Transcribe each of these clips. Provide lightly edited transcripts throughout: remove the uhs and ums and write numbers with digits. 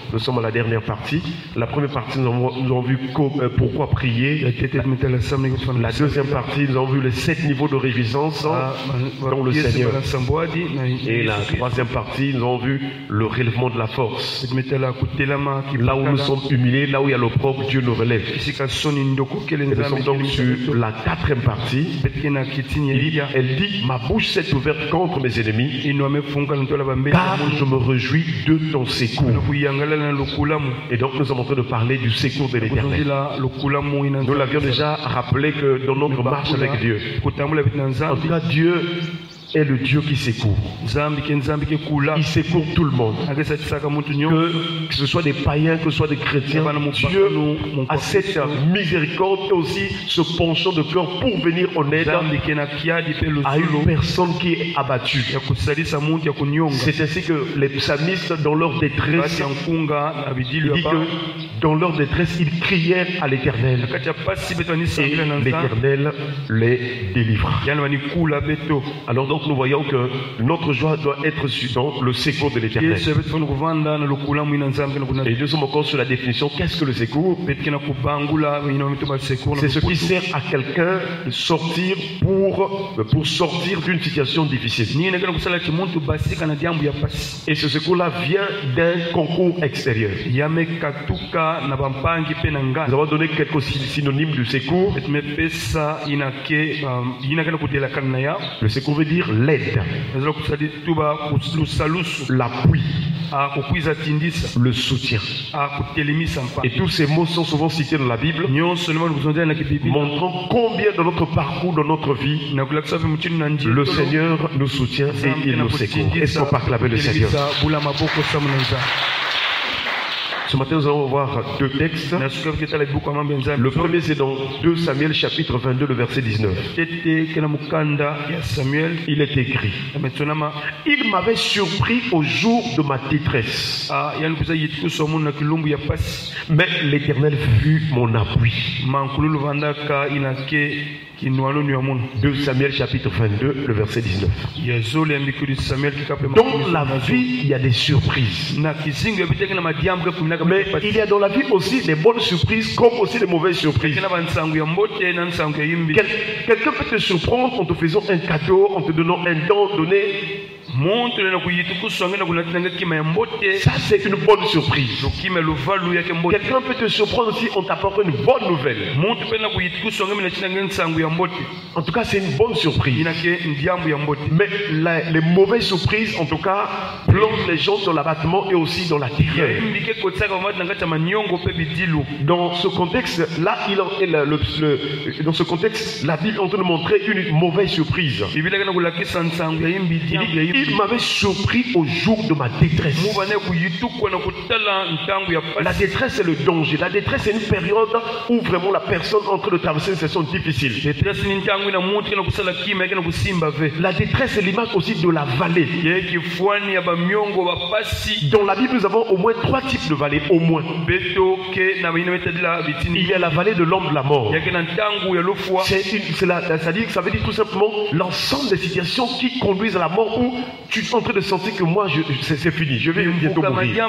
Nous sommes à la dernière partie. La première partie, nous avons vu pourquoi prier. La deuxième partie, nous avons vu les 7 niveaux de réjouissance dans le Seigneur. Et la troisième partie, nous avons vu le relèvement de la force. Là où nous sommes humiliés, là où il y a l'opprobre, Dieu nous relève. Nous sommes donc sur la quatrième partie. Elle dit, ma bouche s'est ouverte contre mes ennemis, car je me réjouis de ton secours. Et donc nous sommes en train de parler du secours de l'Éternel. Nous l'avions déjà rappelé que dans notre marche avec Dieu, en tout cas Dieu est le Dieu qui secourt. Il secourt tout le monde. Que ce soit des païens, que ce soit des chrétiens, Dieu a cette miséricorde et aussi ce penchant de cœur pour venir en aide à une personne qui est abattue. C'est ainsi que les psalmistes, dans leur détresse, il dit que dans leur détresse, ils crièrent à l'Éternel. Et l'Éternel les délivra. Alors donc nous voyons que notre joie doit être dans le secours de l'Éternel. Et nous sommes encore sur la définition. Qu'est-ce que le secours? C'est ce qui sert à quelqu'un de sortir pour sortir d'une situation difficile. Et ce secours-là vient d'un concours extérieur. Nous avons donné quelques synonymes du secours. Le secours veut dire l'aide, l'appui, le soutien. Et tous ces mots sont souvent cités dans la Bible, montrant combien dans notre parcours, dans notre vie, le Seigneur nous soutient et il nous secourt. Est-ce qu'on peut acclamer le Seigneur? Ce matin, nous allons voir 2 textes. Le premier, c'est dans 2 Samuel, chapitre 22, le verset 19. Il est écrit: il m'avait surpris au jour de ma détresse, mais l'Éternel fut mon appui. 2 Samuel chapitre 22, le verset 19. Dans la vie, il y a des surprises. Mais il y a dans la vie aussi des bonnes surprises comme aussi des mauvaises surprises. Quelqu'un peut te surprendre en te faisant un cadeau, en te donnant un don donné. Ça, c'est une bonne surprise. Quelqu'un peut te surprendre aussi en t'apportant une bonne nouvelle. En tout cas, c'est une bonne surprise. Mais les mauvaises surprises, en tout cas, plongent les gens dans l'abattement et aussi dans la terreur. Dans ce contexte-là, dans ce contexte, la Bible est en train de montrer une mauvaise surprise. Il m'avait surpris au jour de ma détresse. La détresse, c'est le danger. La détresse, c'est une période où vraiment la personne est en train de traverser une situation difficile. La détresse, c'est l'image aussi de la vallée. Dans la Bible, nous avons au moins 3 types de vallées. Au moins. Il y a la vallée de l'homme de la mort. Ça veut dire tout simplement l'ensemble des situations qui conduisent à la mort, où tu es en train de sentir que moi, c'est fini, je vais bientôt mourir.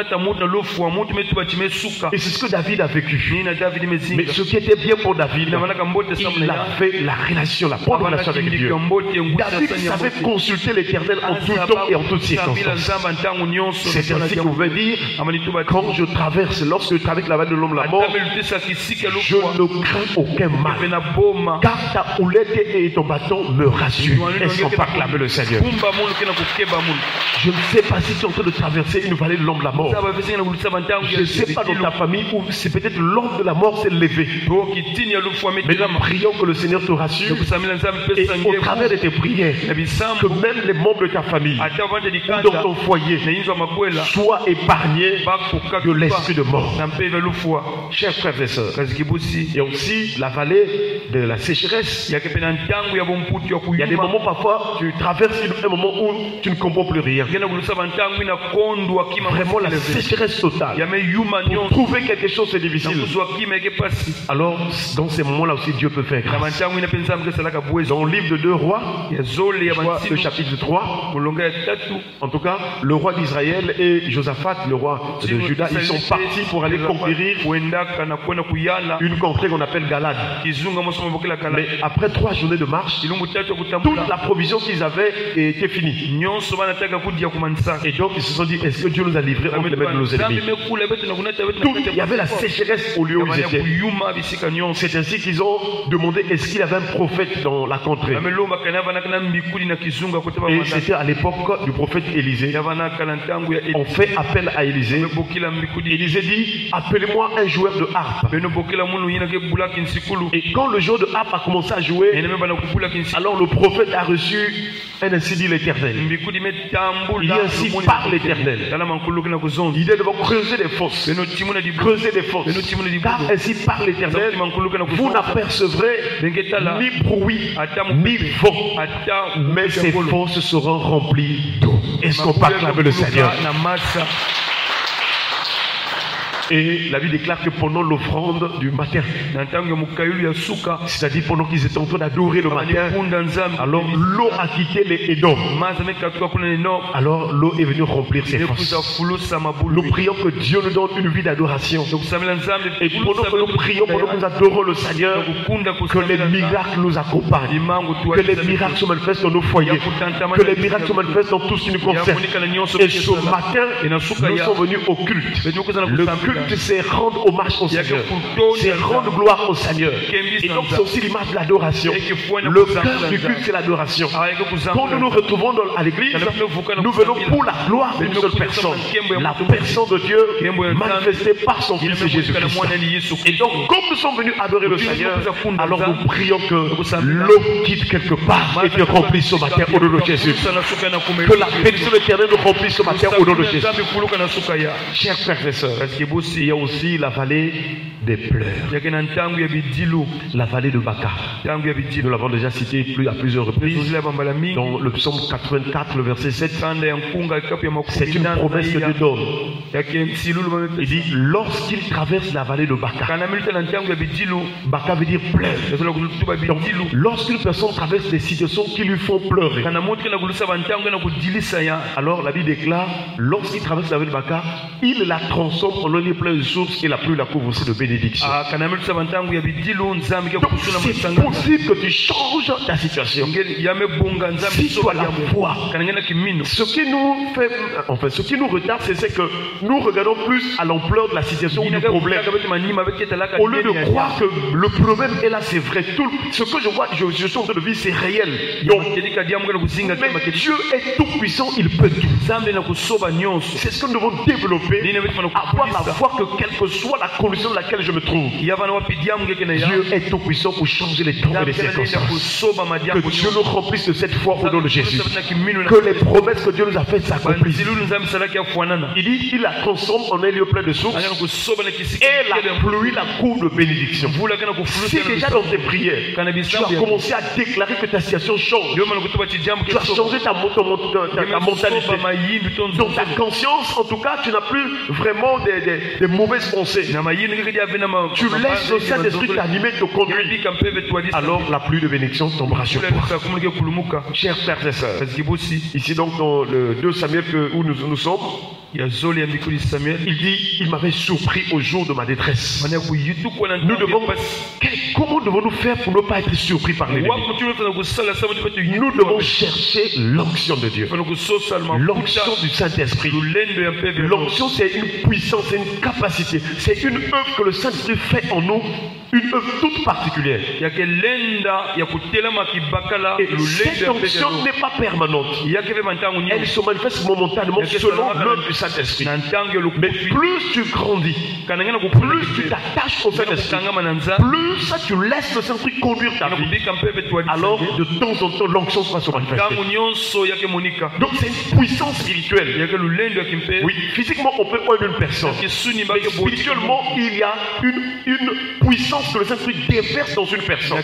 Et c'est ce que David a vécu. Mais ce qui était bien pour David, il avait la relation, la bonne relation avec Dieu. David savait consulter l'Éternel en tout temps et en toutes circonstances. C'est ainsi qu'on veut dire, quand je traverse, lorsque je traverse la vallée de l'homme de la mort, je ne crains aucun mal, car ta houlette et ton bâton me rassurent. Est-ce qu'on peut acclamer le Seigneur? Je ne sais pas si tu es en train de traverser une vallée de l'homme de la mort. Je ne sais pas dans ta famille où c'est peut-être l'homme de la mort s'est levé. Mais nous prions que le Seigneur te rassure, et au travers de tes prières, que même les membres de ta famille ou dans ton foyer soient épargnés de l'esprit de mort. Chers frères et sœurs, il y a aussi la vallée de la sécheresse. Il y a des moments parfois tu traverses un moment où tu ne comprends plus rien. Vraiment la sécheresse totale. Pour trouver quelque chose c'est difficile. Alors dans ces moments-là aussi Dieu peut faire grâce. Dans le livre de 2 rois, le chapitre 3, en tout cas le roi d'Israël et Josaphat, le roi de Juda, ils sont partis pour aller conquérir une contrée qu'on appelle Galade. Mais après 3 journées de marche, toute la provision qu'ils avaient était finie. Et donc ils se sont dit, est-ce que Dieu nous a livrés entre les mains de nos ennemis? Il y avait la sécheresse au lieu où ils étaient. C'est ainsi qu'ils ont demandé, est-ce qu'il y avait un prophète dans la contrée? Et c'était à l'époque du prophète Élisée. On fait appel à Élisée. Élisée dit, appelez-moi un joueur de harpe. Et quand le joueur de harpe a commencé à jouer, alors le prophète a reçu un ainsi dit l'Éternel. Il dit ainsi par l'Éternel. Il dit de creuser des fosses. Creuser des fosses. Car ainsi par l'Éternel, vous n'apercevrez ni bruit, ni vent, mais ces fosses seront remplies d'eau. Est-ce qu'on peut acclamer le Seigneur? Et la Bible déclare que pendant l'offrande du matin, c'est-à-dire pendant qu'ils étaient en train d'adorer le matin, alors l'eau a quitté les Édoms. Alors l'eau est venue remplir ses fosses. Nous prions que Dieu nous donne une vie d'adoration. Et pendant que nous prions, pendant que nous adorons le Seigneur, que les miracles nous accompagnent, que les miracles se manifestent dans nos foyers, que les miracles se manifestent dans tout ce qui nous concerne. Et ce matin, nous sommes venus au culte. Le culte, c'est rendre hommage au Seigneur, c'est rendre gloire au Seigneur. Et donc c'est aussi l'image de l'adoration. Le cœur du culte, c'est l'adoration. Quand nous nous retrouvons à l'église, nous venons pour la gloire d'une seule personne, la personne de Dieu manifestée par son Fils Jésus-Christ. Et donc comme nous sommes venus adorer le Seigneur, alors nous prions que l'eau quitte quelque part et que remplisse ce matin au nom de Jésus. Que la bénédiction éternelle nous remplisse ce matin au nom de Jésus. Chers frères et sœurs, il y a aussi la vallée des pleurs. La vallée de Baka. Nous l'avons déjà cité à plusieurs reprises. Dans le psaume 84, le verset 7, c'est une promesse que Dieu donne. Il dit, lorsqu'il traverse la vallée de Baka. Baka veut dire pleurs. Donc, lorsqu'une personne traverse des situations qui lui font pleurer, alors la Bible déclare, lorsqu'il traverse la vallée de Baka, il la transforme en un lieu plein de sources et la pluie la couvre aussi de bénédictions. C'est possible que tu changes ta situation. Si tu as la foi, ce qui nous fait, enfin, ce qui nous retarde, c'est que nous regardons plus à l'ampleur de la situation ou du problème. Au lieu de croire que le problème est là, c'est vrai. Tout ce que je vois, je suis en train de vivre, c'est réel. Donc, mais Dieu est tout puissant, il peut tout. C'est ce que nous devons développer. Avoir la foi que quelle que soit la condition dans laquelle je me trouve, Dieu est tout puissant pour changer les temps et les circonstances. Que Dieu nous remplisse de cette foi au nom de Jésus. Que les promesses que Dieu nous a faites s'accomplissent. Il dit, il la transforme en un lieu plein de sources et la pluie la couvre de bénédictions. Si déjà dans tes prières, tu as commencé à déclarer que ta situation change, tu as changé ta mentalité. Dans ta conscience, en tout cas, tu n'as plus vraiment des mauvaises pensées. Tu laisses le Saint-Esprit t'animer, te conduire. Alors la pluie de bénédiction tombera sur toi. Chers frères et sœurs, ici donc dans le 2 Samuel où nous sommes, il dit, il m'avait surpris au jour de ma détresse. Comment devons-nous faire pour ne pas être surpris par l'ennemi? Nous devons chercher l'onction de Dieu, l'onction du Saint-Esprit. L'onction, c'est une puissance, c'est une capacité, c'est une œuvre que le Saint-Esprit fait en nous, une œuvre toute particulière. Et cette onction n'est pas permanente. Elle se manifeste momentanément selon l'œuvre du Saint-Esprit. Mais plus tu grandis, plus tu t'attaches au Saint-Esprit, plus tu laisses le Saint-Esprit conduire ta vie, alors de temps en temps l'onction sera se manifester. Donc c'est une puissance spirituelle. Oui, physiquement on peut aimer une personne, mais spirituellement il y a une puissance puissance que le Saint-Esprit déverse dans une personne.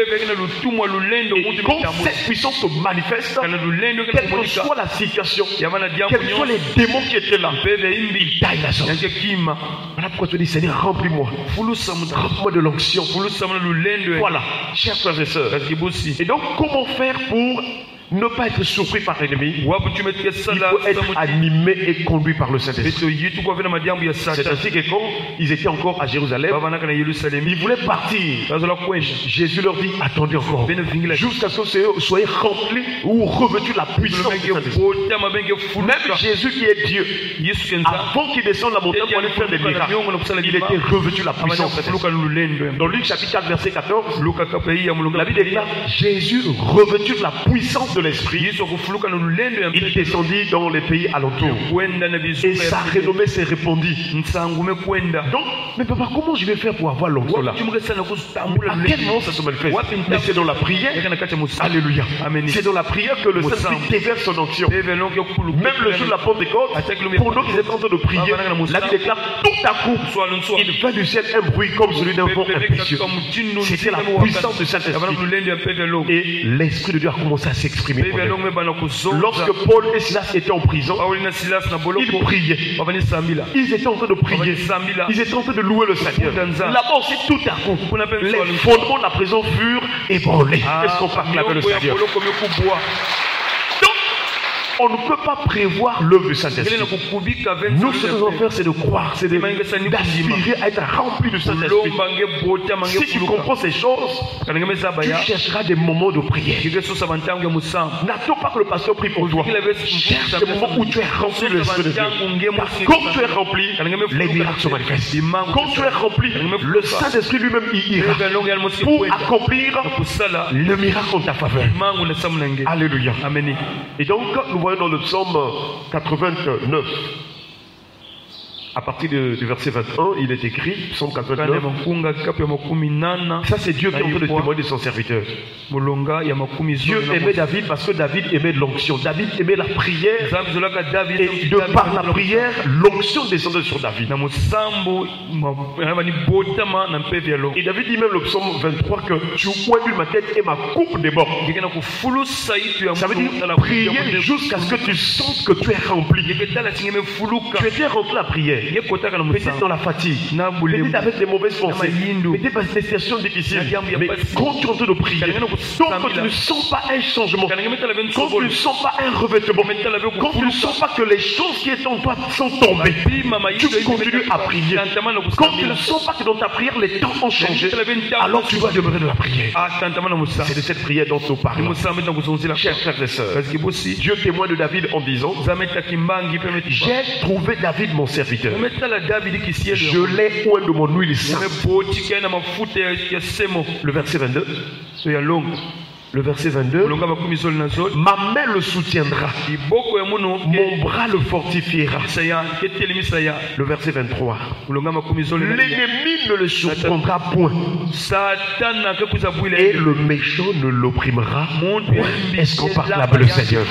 Et quand cette puissance se manifeste, quelle que soit la situation, quels que soient les démons qui étaient là, ils taillent la chose. Voilà pourquoi tu dis, Seigneur, remplis-moi. Remplis-moi de l'onction. Voilà, chers frères et sœurs. Et donc, comment faire pour ne pas être surpris par l'ennemi? Il faut être animé et conduit par le Saint-Esprit. C'est ainsi que quand ils étaient encore à Jérusalem, ils voulaient partir. Jésus leur dit, attendez encore, jusqu'à ce que vous soyez remplis ou revêtus de la puissance du Saint-Esprit. Même Jésus qui est Dieu, avant qu'il descende la montagne pour aller faire des miracles, il était revêtu de la puissance. Dans Luc chapitre 4 verset 14, la Bible déclare, Jésus revêtu de la puissance de l'Esprit, il descendit dans les pays alentours et sa renommée s'est répandue. Donc, mais papa, comment je vais faire pour avoir l'onction là? À quel moment ça se manifeste? Mais c'est dans la prière. Alléluia. C'est dans la prière que le Saint-Esprit déverse son onction. Même le jour de la Pentecôte, pendant qu'ils étaient en train de prier, la Bible déclare tout à coup, il vint du ciel un bruit comme celui d'un vent impétueux. C'était la puissance du Saint-Esprit. Et l'Esprit de Dieu a commencé à s'exprimer. Lorsque Paul et Silas étaient en prison, ils priaient. Ils étaient en train de prier. Ils étaient en train de louer le Seigneur. Là-bas aussi, tout à coup, les fondements de la prison furent ébranlés. Est-ce qu'on parle avec le Seigneur? On ne peut pas prévoir l'œuvre du Saint-Esprit. Nous, ce que nous devons faire, c'est de croire, c'est d'aspirer à être rempli du Saint-Esprit. Si tu comprends ces choses, tu chercheras des moments de prière. N'attends pas que le pasteur prie pour toi. Cherche des moments où tu es rempli de l'Esprit de Dieu. Parce que quand tu es rempli, les miracles se manifestent. Quand tu es rempli, le Saint-Esprit lui-même y ira pour accomplir le miracle en ta faveur. Alléluia. Et donc, nous voyons dans le psaume 89, à partir du verset 21, il est écrit, psaume 89, ça c'est Dieu qui est en train de témoigner de son serviteur. Dieu aimait David parce que David aimait l'onction. David aimait la prière, et de par la prière, l'onction descendait sur David. Et David dit même le psaume 23 que tu oignes ma tête et ma coupe déborde. Ça veut dire prier jusqu'à ce que tu sentes que tu es rempli. Tu étais rempli de la prière. Peut-être dans la fatigue, peut-être avec des mauvaises pensées, peut-être dans des situations difficiles. Mais quand tu es en train de prier, quand tu ne sens pas un changement, quand tu ne sens pas un revêtement, quand tu ne sens pas que les choses qui étaient en toi sont tombées, tu continues à prier. Quand tu ne sens pas que dans ta prière les temps ont changé, alors tu dois demeurer de la prière. C'est de cette prière dont on parle. Chers frères et sœurs, Dieu témoigne de David en disant, j'ai trouvé David mon serviteur. Je l'ai oint de mon huile sainte. Le verset 22. Le verset 22. Ma main le soutiendra. Mon bras le fortifiera. Le verset 23. L'ennemi ne le surprendra point. Et le méchant ne l'opprimera point. Est-ce qu'on parle avec le Seigneur?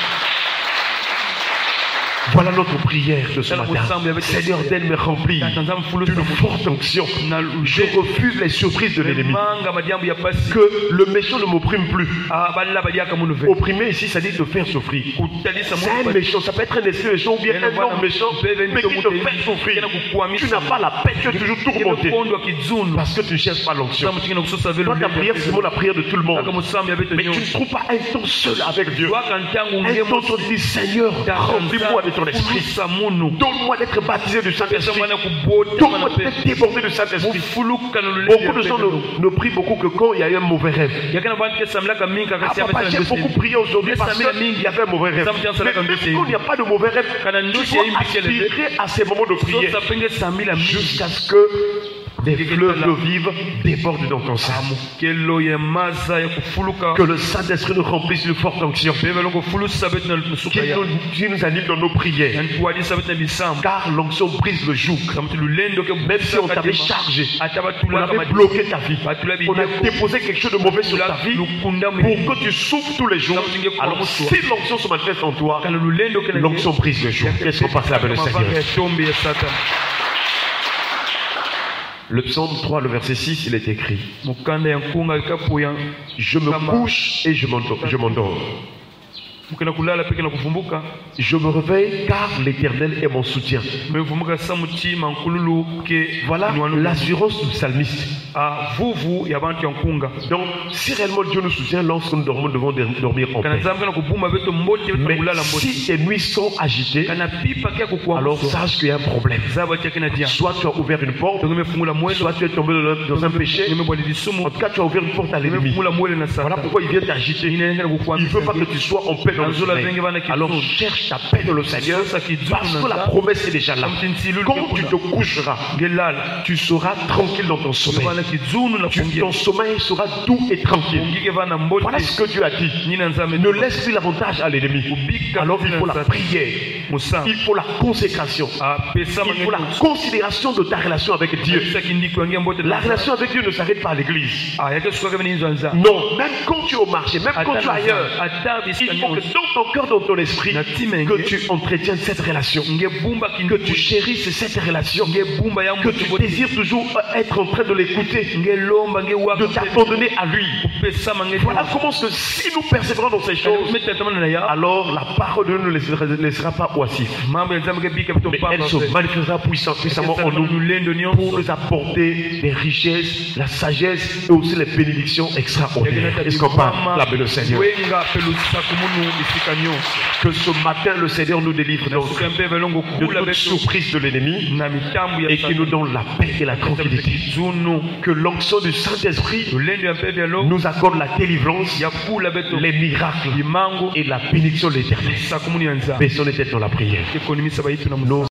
Voilà notre prière de ce matin. Seigneur, donne-moi remplir d'une forte onction. Je refuse les surprises de l'ennemi. Que le méchant ne m'opprime plus. Opprimer ici, ça dit te faire souffrir. C'est un méchant, ça peut être un esprit méchant ou bien un homme méchant, mais qui te fait souffrir. Tu n'as pas la paix, tu es toujours tourmenté. Parce que tu ne cherches pas l'onction. Toi, ta prière, c'est la prière de tout le monde. Mais tu ne trouves pas un temps seul avec Dieu. Un temps où tu dis, Seigneur, remplis-moi de ton esprit. Donne-moi d'être baptisé du Saint-Esprit. Donne-moi d'être débordé du Saint-Esprit. Beaucoup de gens ne prient beaucoup que quand il y a eu un mauvais rêve. Papa, j'ai beaucoup prié aujourd'hui parce qu'il y avait un mauvais rêve. Mais même quand il n'y a pas de mauvais rêve, tu dois aspirer à ces moments de prière jusqu'à ce que des fleuves d'eau vive débordent dans ton sein. Que le Saint-Esprit nous remplisse d'une forte onction. Qu'il nous anime dans nos prières. Car l'onction brise le joug. Même si on t'avait chargé, on avait bloqué ta vie, on a déposé quelque chose de mauvais sur ta vie pour que tu souffres tous les jours. Alors si l'onction se manifeste en toi, l'onction brise le joug. Qu'est-ce qu'on passe avec le Seigneur? Le psaume 3, le verset 6, il est écrit: je me couche et je m'endors. Je me réveille car l'Éternel est mon soutien. Voilà l'assurance du psalmiste. Donc, si réellement Dieu nous soutient lorsque nous dormons, nous devons dormir en paix. Mais si tes nuits sont agitées, alors sache qu'il y a un problème. Soit tu as ouvert une porte, soit tu es tombé dans un péché. En tout cas, tu as ouvert une porte à l'ennemi. Voilà pourquoi il vient t'agiter. Il ne veut pas que tu sois en paix dans le sommeil. Alors cherche ta paix dans le Seigneur, parce que la promesse est déjà là. Quand tu te coucheras, tu seras tranquille dans ton sommeil. Ton sommeil sera doux et tranquille. Voilà ce que Dieu a dit. Ne laisse plus l'avantage à l'ennemi. Alors il faut la prière, il faut la consécration, il faut la considération de ta relation avec Dieu. La relation avec Dieu ne s'arrête pas à l'église. Non, même quand tu es au marché, même quand tu es ailleurs, il faut que dans ton cœur, dans ton esprit, que tu entretiennes cette relation, que tu chérisses cette relation, que tu désires toujours être en train de l'écouter, de t'abandonner à lui. Voilà comment si nous persévérons dans ces choses, alors la parole de Dieu ne laissera pas oisif, mais elle se manifestera puissamment en nous pour nous apporter les richesses, la sagesse et aussi les bénédictions extraordinaires. Est-ce qu'on parle la paix du Seigneur? Que ce matin le Seigneur nous délivre de toute surprise de l'ennemi et qu'il nous donne la paix et la tranquillité. Que l'onction du Saint-Esprit nous accorde la délivrance, les miracles et la bénédiction de l'Éternel. Baissons les têtes dans la prière.